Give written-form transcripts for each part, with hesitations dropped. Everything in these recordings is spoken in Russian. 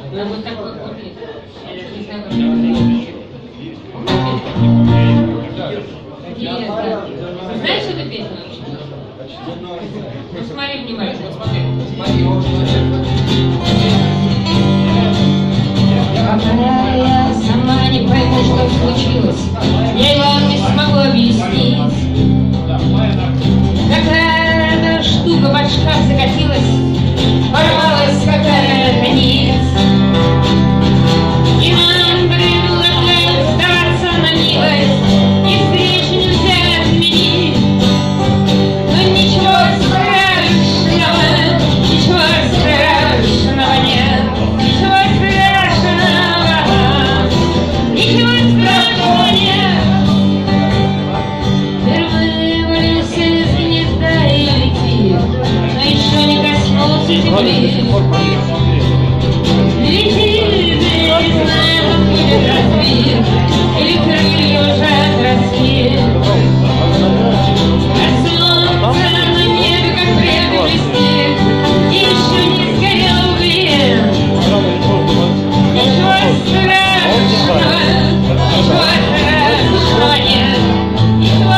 А вот так вот купить. Не знаю, как знаешь эту песню вообще? Ну смотри внимательно, вот смотри. Пока я сама не пойму, что случилось, я и вам не смогу объяснить. Какая-то штука под шкаф закатилась, порвалась какая-то нить. И нам предлагают сдаться на милость, и встречу нельзя отменить. Но ничего страшного нет, ничего страшного. Впервые вылез из гнезда и летит, но еще не коснулся земли. Летит, не знаю, как будет разбит, или крылья уже отросли. А солнце на небе, как прежде, блестит, и еще не сгорел углем. Ничего страшного, ничего страшного нет, ничего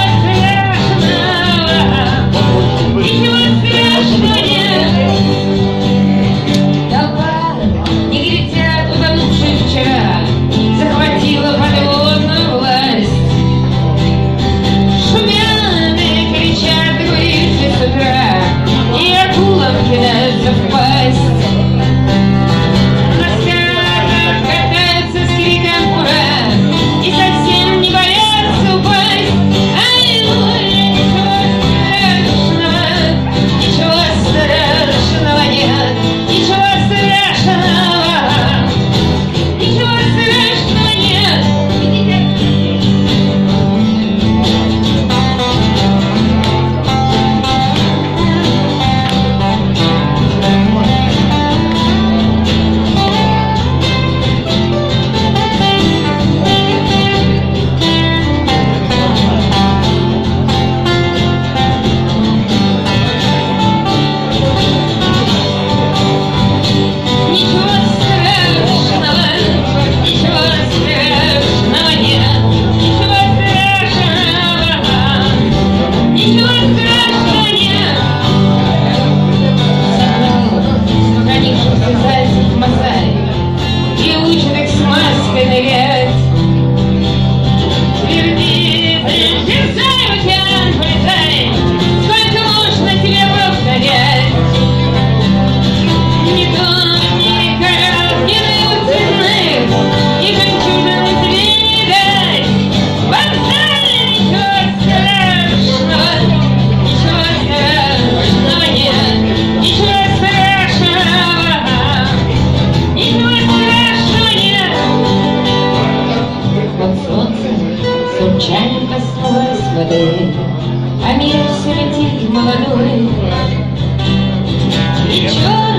страшного, ничего страшного нет. Толпа негритят, утонувших вчера, захватила подводную власть. Шумят и кричат, курильцы с утра, и акулам кидаются в пасть. И совсем не боятся упасть. Ай-ой, ничего страшного нет, ничего страшного, ничего страшного нет. И учат их с маской нырять. Тверди, дерзай, океан, полетай, сколько можно тебе повторять. Ни дом, ни кораб, ни ценных, и жемчужины тебе не дать. Вокзале ничего страшного, ничего страшного нет, ничего страшного. Вот солнце с урчанием коснулось воды, а мир все летит молодой. И